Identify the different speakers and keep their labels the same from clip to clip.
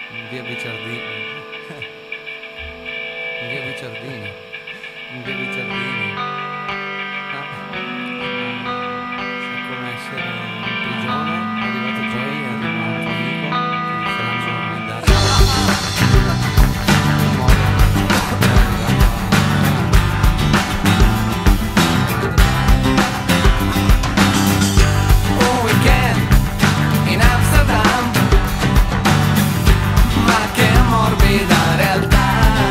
Speaker 1: via Guicciardini, via Guicciardini, via Guicciardini. È come essere in prigione, è arrivato Joy, arriva un tuo amico, ti faranno un'indagine.
Speaker 2: Un weekend in Amsterdam, ma che morbida realtà.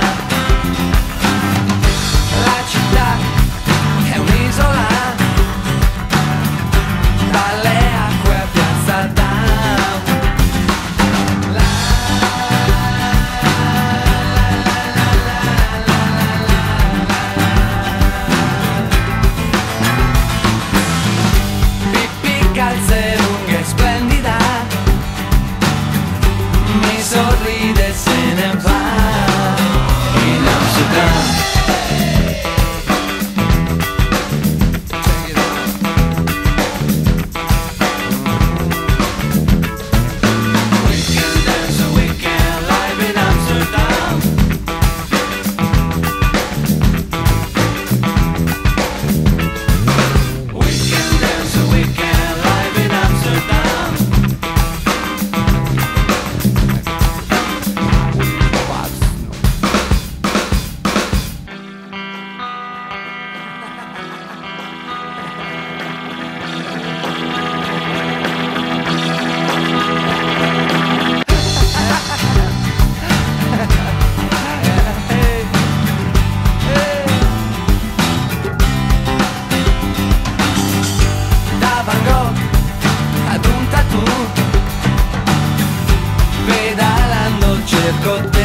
Speaker 2: La città è un'isola, dalle acque a Piazza Dam. Pippi, calze lunghe, splendida, mi sorride e se ne va in Amsterdam. Weekend dance, a weekend live in Amsterdam. Weekend dance, a weekend live in Amsterdam. Da Van Gogh ad un tattoo, pedalando cerco te.